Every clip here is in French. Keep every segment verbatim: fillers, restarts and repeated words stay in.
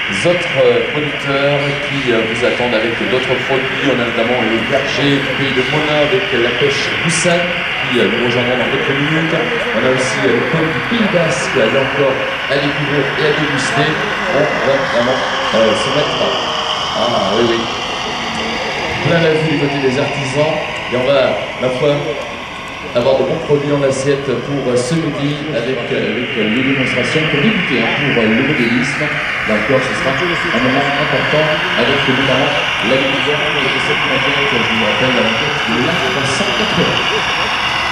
autres producteurs qui vous attendent avec d'autres produits. On a notamment le berger du pays de Mona avec la pêche Boussane qui nous rejoindront dans quelques minutes. On a aussi le pôle du Pays Basque, là encore à découvrir et à déguster. On va vraiment euh, se mettre à... Ah oui, oui. Plein la vue du côté des artisans. Et on va, ma foi, avoir de bons produits en assiette pour ce midi avec, avec les démonstrations pour débuter hein, pour le modélisme. Là encore, ce sera un moment important avec notamment la découverte de cette maquette, je vous rappelle, la maquette de l'A trois cent quatre-vingts.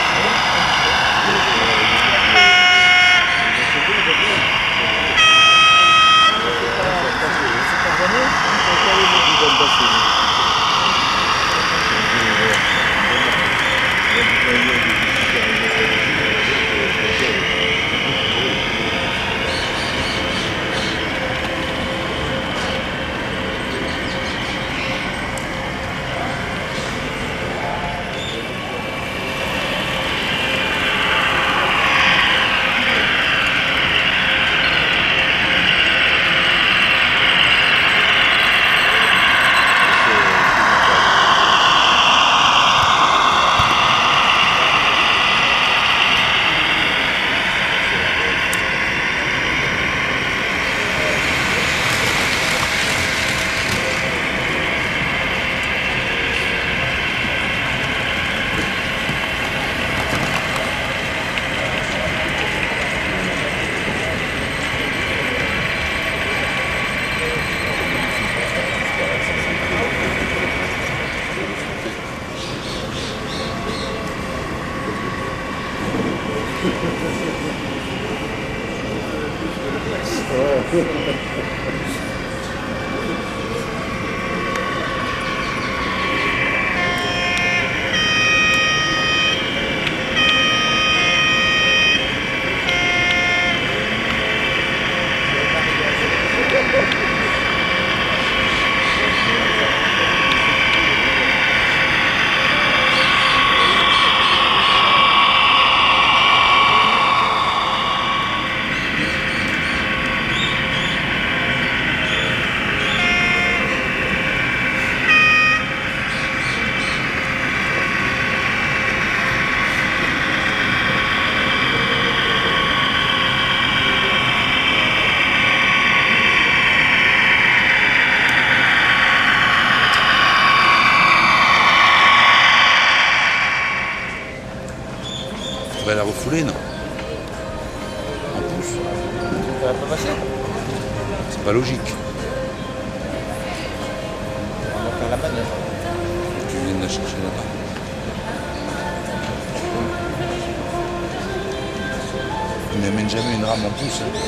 On va la refouler, non? En pouce. Ça va pas passer? C'est pas logique. On va faire la banane. Tu viens de la chercher là-bas. Tu n'amènes jamais une rame en pouce. Hein.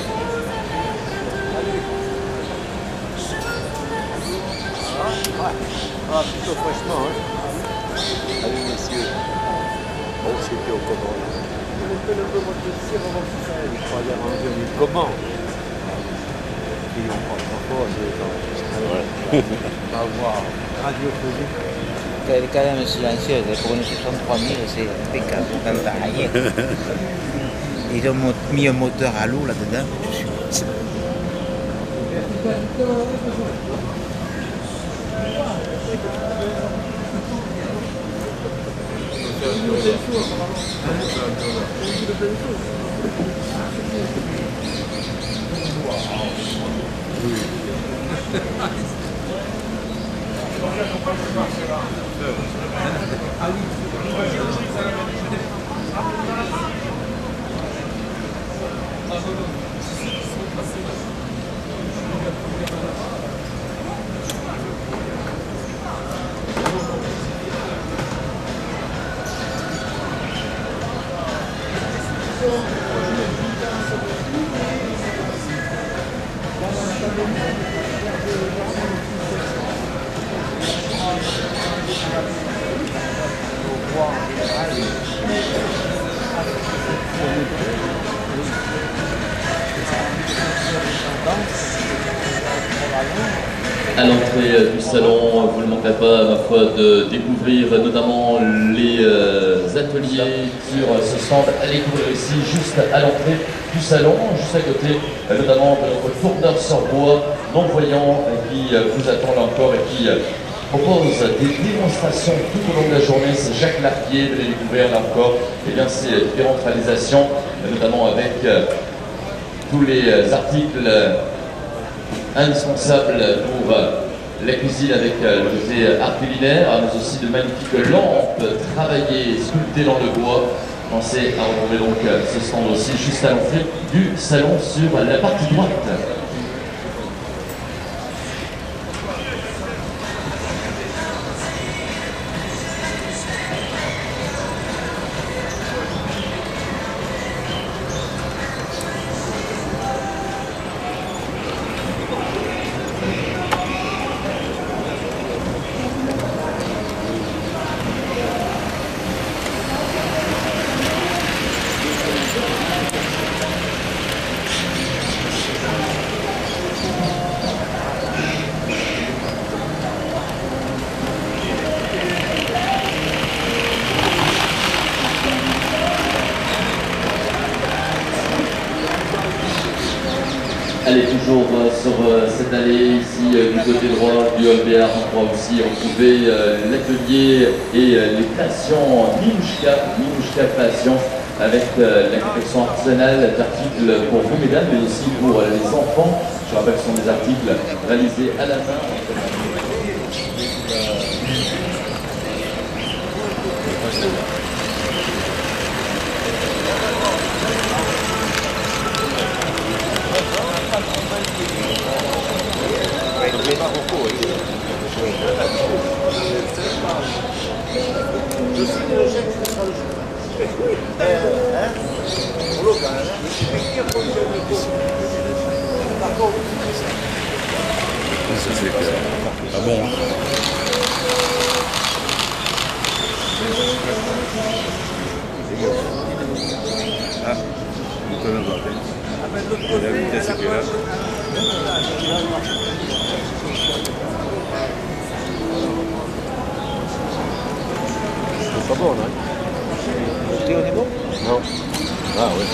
Ah, plutôt fraîchement, hein. Allez, messieurs. Bon, c'était au comment. On peut le peu de cire avant tout ça. Il faut aller ranger du comment. Et on prend trois fois, c'est on va voir radiophonique. Elle est quand même silencieuse, pour une soixante-trois mille, c'est impeccable, ça ne fait rien. Ils ont mis un moteur à l'eau là-dedans, je suis... À l'entrée du salon, vous ne manquerez pas, ma foi, de découvrir notamment les euh, ateliers sur ce stand. Allez découvrir ici, juste à l'entrée du salon, juste à côté, euh, notamment de notre tourneur sur bois, non-voyant, qui euh, vous attend là encore et qui euh, propose des démonstrations tout au long de la journée. C'est Jacques Larquier, de les découvrir là encore, et bien ces différentes réalisations, notamment avec euh, tous les euh, articles euh, indispensable pour euh, la cuisine avec euh, le côté art culinaire, mais aussi de magnifiques lampes travaillées, sculptées dans le bois. Pensez à retrouver donc euh, ce stand aussi juste à l'entrée du salon sur la partie droite. Allez, toujours euh, sur euh, cette allée ici euh, du côté droit du hall Béart, on pourra aussi retrouver euh, l'atelier et euh, les créations Minouchka, Minouchka Création, avec euh, la confection artisanale d'articles pour vous mesdames, mais aussi pour euh, les enfants. Je rappelle que ce sont des articles réalisés à la main. Ça c'est pas bon. Hein. Ah, on peut même voir. La vitesse est plus là. C'est pas bon, non? T'es au niveau? Non. Ah oui.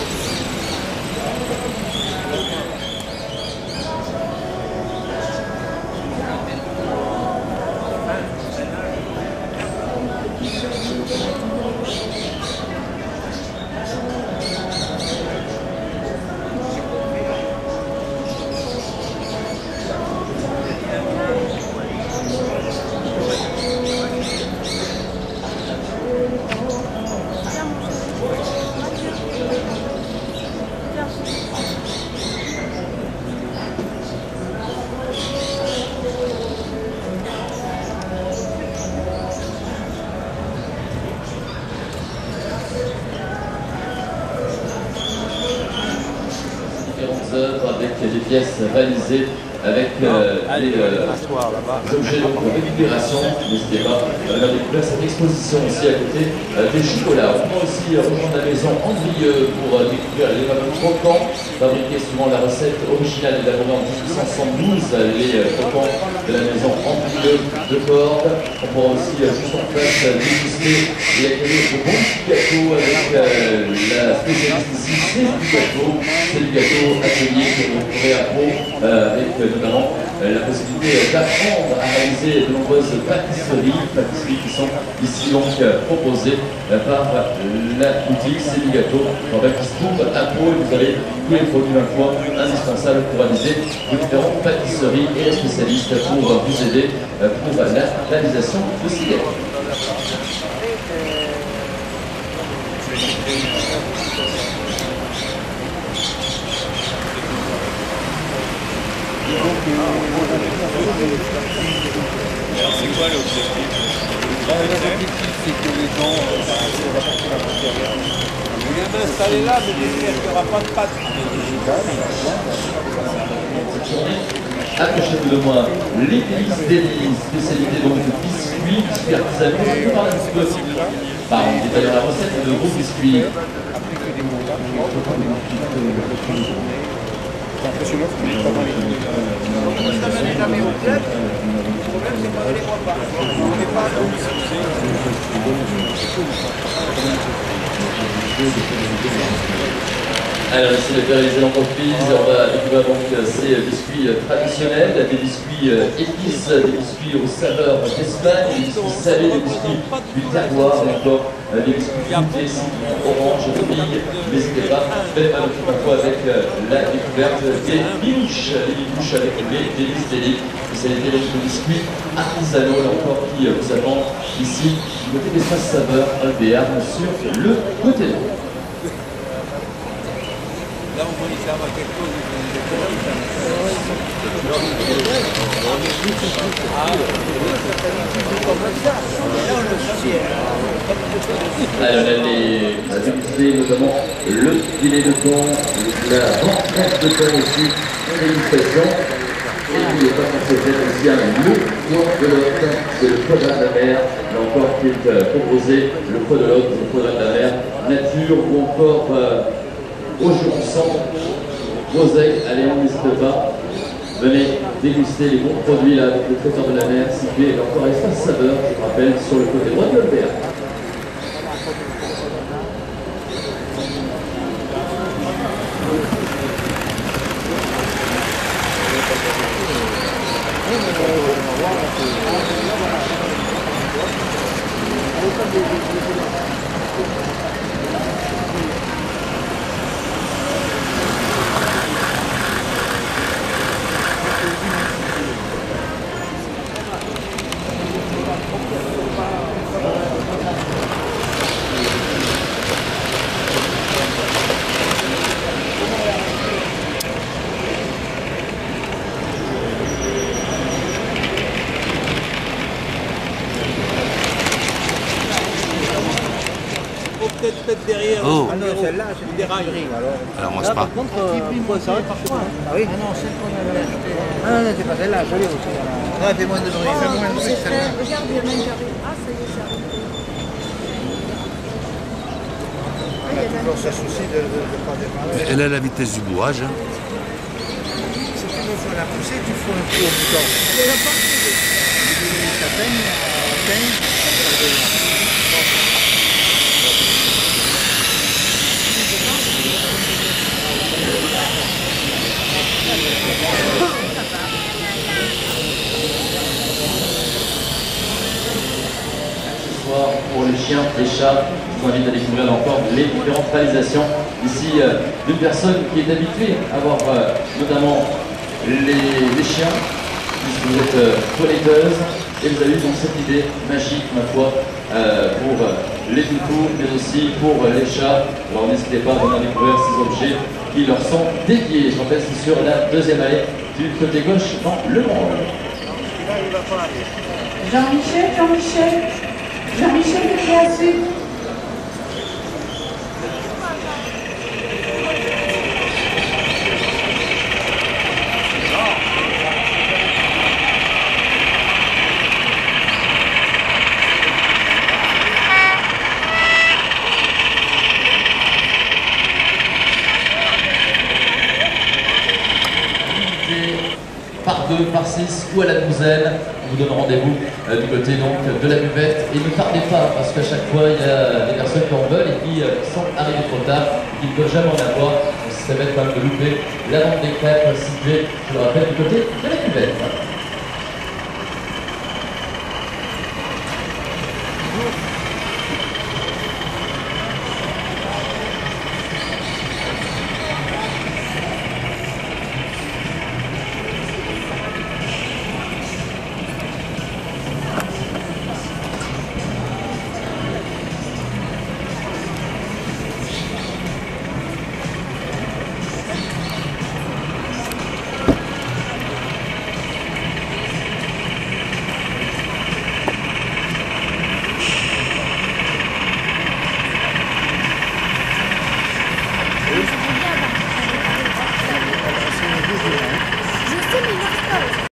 Avec des pièces réalisées avec euh, Allez, les euh, objets de récupération. N'hésitez pas à découvrir cette exposition aussi à côté euh, des chocolats. On peut aussi euh, rejoindre la maison Andrieux pour euh, découvrir les rameaux croquants fabriqués suivant la recette originale élaborée en dix-huit cent soixante-douze, les euh, croquants de la maison Andrieux de Cordes. On pourra aussi euh, juste en face euh, déguster et accueillir de bons petits gâteaux avec euh, la spécialiste ici, c'est du gâteau. C'est du gâteau atelier que vous pourrez à Pau euh, avec euh, notamment euh, la possibilité d'apprendre à réaliser de nombreuses pâtisseries, pâtisseries qui sont ici donc euh, proposées euh, par la boutique C'est du gâteau en fait, qui se trouve à Pau, et vous avez tous les produits d'un fois indispensables pour réaliser vos différentes pâtisseries et les spécialistes pour vous aider euh, pour la réalisation de ces gâteaux. Alors c'est quoi l'objectif? L'objectif c'est que les gens vous viens m'installer là, mais j'espère qu'il n'y aura pas de pâtes. Approchez-vous de moi, l'église d'Élise, spécialité donc de biscuits, biscuits artisanaux. On peut parler un petit peu, bah, en détaillant la recette de vos biscuits. C'est impressionnant, c'est pas mal. Alors ici le réaliser l'entreprise, on va découvrir donc ces biscuits traditionnels, des biscuits épices, des biscuits aux saveurs d'Espagne, des biscuits salés, des biscuits du terroir, et encore des biscuits fruités, citron, orange, vanille. N'hésitez pas, même à notre parfois avec la découverte des bibouches, les bibouches avec les délices d'Élie. C'est les délices de biscuits artisanaux, là encore, qui vous attendent ici, du côté d'Espace Saveur, un Béarn, sur le côté droit. Là, on voit qu'il servent à quelque chose. Alors, on a les à déguster notamment le filet de thon, la rentrette de thon aussi, une dégustation. Et puis, pas qu'on se fait aussi un le foie de l'autre, c'est le foie de la mer, là encore qui est proposé, le foie de l'autre, le foie de la mer, nature ou encore euh, au jour sans Roseille. Allez, on n'hésite pas. Venez déguster les bons produits là avec le traiteur de la mer situé encore Espace Saveur, je vous rappelle, sur le côté droit de l'Albert. Peut-être derrière. Oh. Ah non, celle-là, c'est des rails. Alors, Alors moi c'est pas. par contre, euh, ça va parfois. Ah oui? Ah non, celle qu'on avait achetée. Ah non, c'est pas celle-là, je l'ai aussi. Non, elle fait moins de bruit. Elle fait moins de bruit que celle-là. Regarde, il y en a une qui arrive. Ah, ça y est, ça arrive. Ah, il y a Toujours ce souci de ne pas démarrer. Elle a la vitesse du bourrage. Hein. Si tu veux faire la poussée, tu fous un coup au bouton. Il y a la porte. Ça peigne, ça peigne, ça peigne. Pour les chiens, les chats, je vous invite à découvrir encore les différentes réalisations ici euh, d'une personne qui est habituée à voir euh, notamment les, les chiens, puisque vous êtes euh, toiletteuse et vous avez eu donc cette idée magique, ma foi, euh, pour euh, les toutous, mais aussi pour euh, les chats. Alors n'hésitez pas à venir découvrir ces objets qui leur sont dédiés. Je rappelle, c'est sur la deuxième allée du côté gauche dans le monde. Jean-Michel, Jean-Michel. Jean-Michel de Création. Par deux, par six ou à la douzaine, on vous donne rendez-vous euh, du côté donc de la buvette. Et ne tardez pas, parce qu'à chaque fois, il y a des personnes qui en veulent et qui euh, sont arrivées trop tard, qui ne peuvent jamais en avoir. On se révèle quand même de louper la vente des crêpes située, je le rappelle, du côté de la